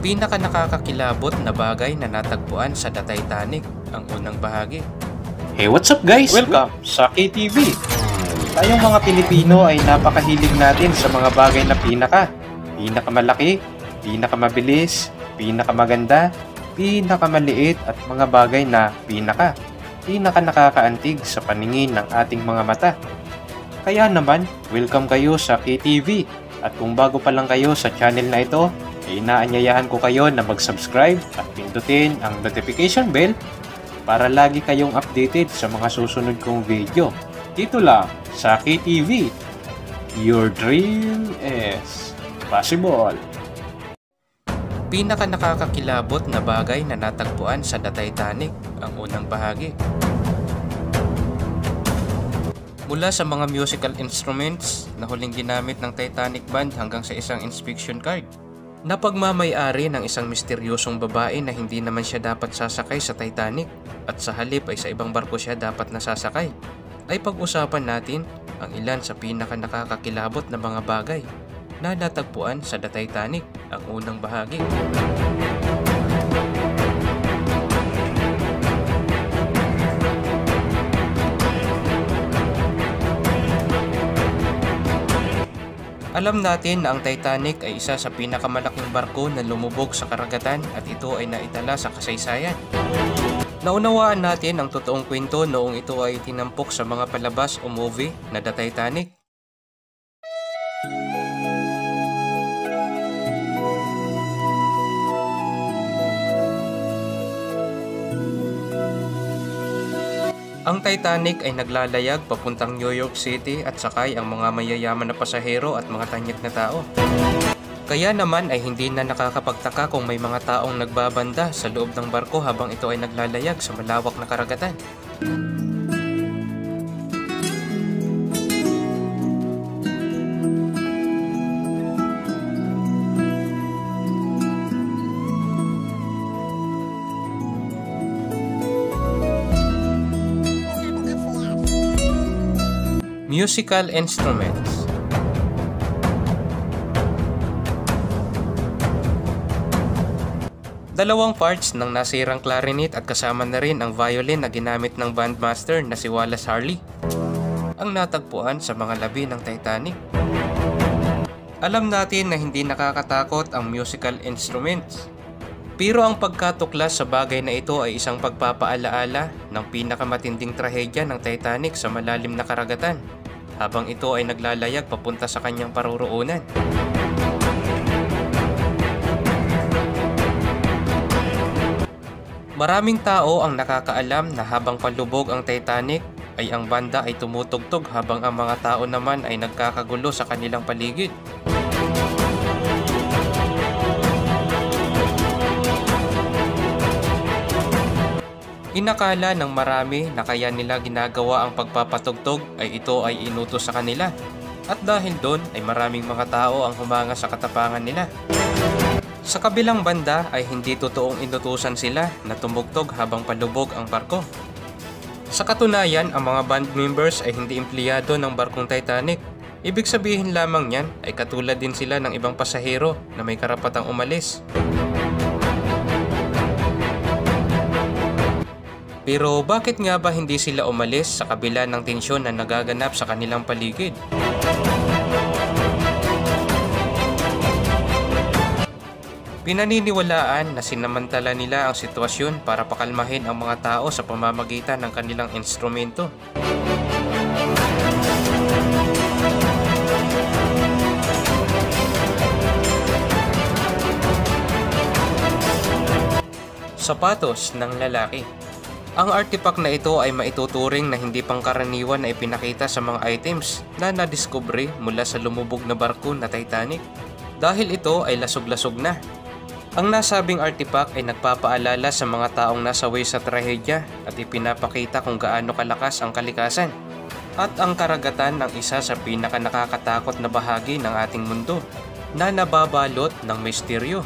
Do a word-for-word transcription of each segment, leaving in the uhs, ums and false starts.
Pinaka nakakakilabot na bagay na natagpuan sa The Titanic, ang unang bahagi. Hey, what's up guys? Welcome sa K T V. Tayong mga Pilipino ay napakahilig natin sa mga bagay na pinaka. Pinakamalaki, pinakamabilis, pinakamaganda, pinakamaliit at mga bagay na pinaka. Pinaka nakakaantig sa paningin ng ating mga mata. Kaya naman, welcome kayo sa K T V. At kung bago pa lang kayo sa channel na ito, ay inaanyayahan ko kayo na mag-subscribe at pindutin ang notification bell para lagi kayong updated sa mga susunod kong video. Dito lang sa K T V. Your dream is possible. Pinaka nakakakilabot na bagay na natagpuan sa The Titanic, ang unang bahagi. Mula sa mga musical instruments na huling ginamit ng Titanic Band hanggang sa isang inspection card, na pagmamay-ari ng isang misteryosong babae na hindi naman siya dapat sasakay sa Titanic at sa halip ay sa ibang barko siya dapat nasasakay, ay pag-usapan natin ang ilan sa pinaka nakakakilabot na mga bagay na natagpuan sa The Titanic, ang unang bahagi. Alam natin na ang Titanic ay isa sa pinakamalaking barko na lumubog sa karagatan at ito ay naitala sa kasaysayan. Naunawaan natin ang totoong kwento noong ito ay tinampok sa mga palabas o movie na The Titanic. Ang Titanic ay naglalayag papuntang New York City at sakay ang mga mayayaman na pasahero at mga tanyag na tao. Kaya naman ay hindi na nakakapagtaka kung may mga taong nagbabanda sa loob ng barko habang ito ay naglalayag sa malawak na karagatan. Musical instruments. Dalawang parts ng nasirang clarinet at kasama na rin ang violin na ginamit ng bandmaster na si Wallace Harley ang natagpuan sa mga labi ng Titanic. Alam natin na hindi nakakatakot ang musical instruments, pero ang pagkatuklas sa bagay na ito ay isang pagpapaalaala ng pinakamatinding trahedya ng Titanic sa malalim na karagatan habang ito ay naglalayag papunta sa kanyang paruroonan. Maraming tao ang nakakaalam na habang palubog ang Titanic ay ang banda ay tumutugtog habang ang mga tao naman ay nagkakagulo sa kanilang paligid. Inakala ng marami na kaya nila ginagawa ang pagpapatugtog ay ito ay inutos sa kanila at dahil doon ay maraming mga tao ang humanga sa katapangan nila. Sa kabilang banda ay hindi totoong inutusan sila na tumugtog habang palubog ang barko. Sa katunayan, ang mga band members ay hindi empleyado ng barkong Titanic. Ibig sabihin lamang niyan ay katulad din sila ng ibang pasahero na may karapatang umalis. Pero bakit nga ba hindi sila umalis sa kabila ng tensyon na nagaganap sa kanilang paligid? Pinaniniwalaan na sinamantala nila ang sitwasyon para pakalmahin ang mga tao sa pamamagitan ng kanilang instrumento. Sapatos ng lalaki. Ang artifact na ito ay maituturing na hindi pangkaraniwan na ipinakita sa mga items na nadiskubre mula sa lumubog na barko na Titanic dahil ito ay lasog-lasog na. Ang nasabing artifact ay nagpapaalala sa mga taong nasawi sa trahedya at ipinapakita kung gaano kalakas ang kalikasan at ang karagatan ng isa sa pinaka nakakatakot na bahagi ng ating mundo na nababalot ng misteryo.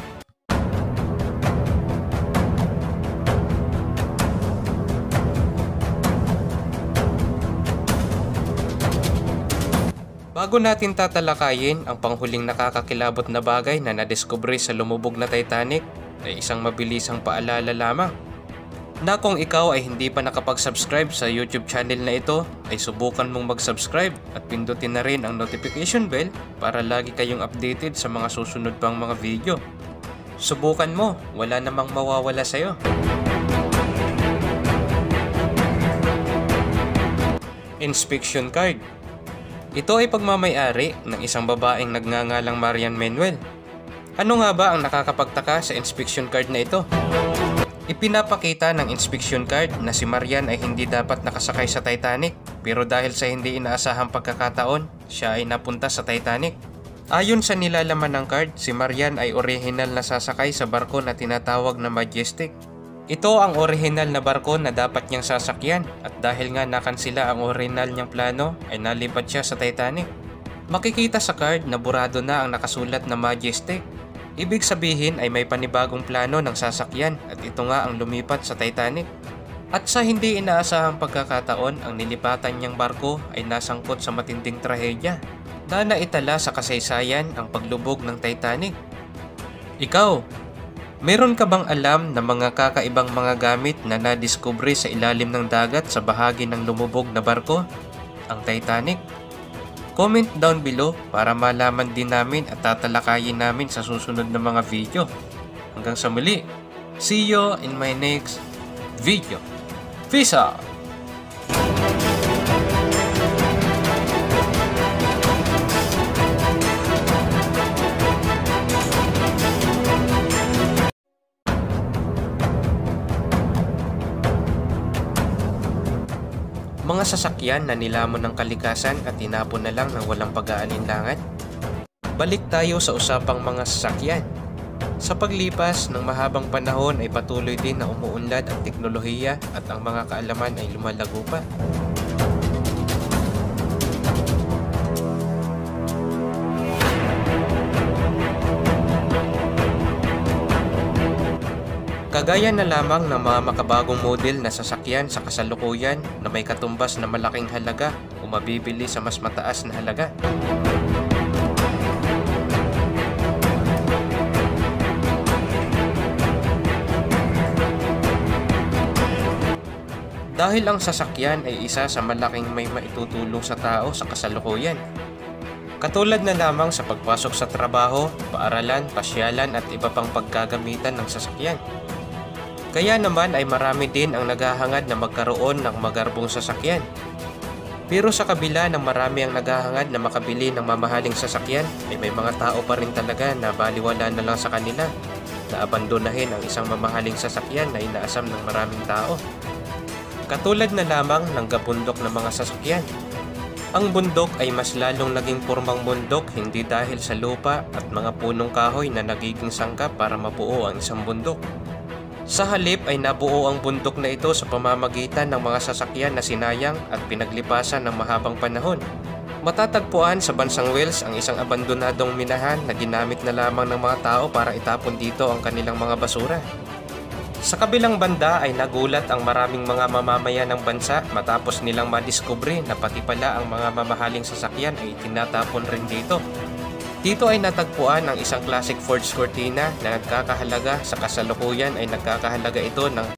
Bago natin tatalakayin ang panghuling nakakakilabot na bagay na nadiskubre sa lumubog na Titanic, ay isang mabilisang paalala lamang na kung ikaw ay hindi pa nakapag-subscribe sa YouTube channel na ito, ay subukan mong mag-subscribe at pindutin na rin ang notification bell para lagi kayong updated sa mga susunod pang mga video. Subukan mo, wala namang mawawala sa'yo. Inspection card. Ito ay pagmamay-ari ng isang babaeng nagngangalang Marian Manuel. Ano nga ba ang nakakapagtaka sa inspection card na ito? Ipinapakita ng inspection card na si Marian ay hindi dapat nakasakay sa Titanic, pero dahil sa hindi inaasahang pagkakataon, siya ay napunta sa Titanic. Ayon sa nilalaman ng card, si Marian ay orihinal na sasakay sa barko na tinatawag na Majestic. Ito ang orihinal na barko na dapat niyang sasakyan, at dahil nga nakansila ang orihinal niyang plano, ay nalipad siya sa Titanic. Makikita sa card na burado na ang nakasulat na Majestic. Ibig sabihin ay may panibagong plano ng sasakyan, at ito nga ang lumipat sa Titanic. At sa hindi inaasahang pagkakataon, ang nilipatan niyang barko ay nasangkot sa matinding trahedya na naitala sa kasaysayan ang paglubog ng Titanic. Ikaw, meron ka bang alam na mga kakaibang mga gamit na nadiskubre sa ilalim ng dagat sa bahagi ng lumubog na barko, ang Titanic? Comment down below para malaman din namin at tatalakayin namin sa susunod na mga video. Hanggang sa muli, see you in my next video. Peace out! Mga sasakyan na nilamon ng kalikasan at tinapon na lang ng walang pag-aalinlangan. Balik tayo sa usapang mga sasakyan. Sa paglipas ng mahabang panahon ay patuloy din na umuunlad ang teknolohiya at ang mga kaalaman ay lumalago pa. Kagaya na lamang ng mga makabagong model na sasakyan sa kasalukuyan na may katumbas na malaking halaga o mabibili sa mas mataas na halaga. Dahil ang sasakyan ay isa sa malaking may maitutulong sa tao sa kasalukuyan. Katulad na lamang sa pagpasok sa trabaho, paaralan, pasyalan at iba pang paggagamitan ng sasakyan. Kaya naman ay marami din ang naghahangad na magkaroon ng magarbong sasakyan. Pero sa kabila ng marami ang naghahangad na makabili ng mamahaling sasakyan, ay may mga tao pa rin talaga na baliwala na lang sa kanila na abandonahin ang isang mamahaling sasakyan na inaasam ng maraming tao. Katulad na lamang ng gabundok ng mga sasakyan. Ang bundok ay mas lalong naging pormang bundok hindi dahil sa lupa at mga punong kahoy na nagiging sangkap para mabuo ang isang bundok. Sa halip ay nabuo ang bundok na ito sa pamamagitan ng mga sasakyan na sinayang at pinaglipasan ng mahabang panahon. Matatagpuan sa bansang Wales ang isang abandonadong minahan na ginamit na lamang ng mga tao para itapon dito ang kanilang mga basura. Sa kabilang banda ay nagulat ang maraming mga mamamayan ng bansa matapos nilang madiskubre na pati pala ang mga mamahaling sasakyan ay tinatapon rin dito. Dito ay natagpuan ang isang classic Ford Cortina na nagkakahalaga sa kasalukuyan ay nagkakahalaga ito ng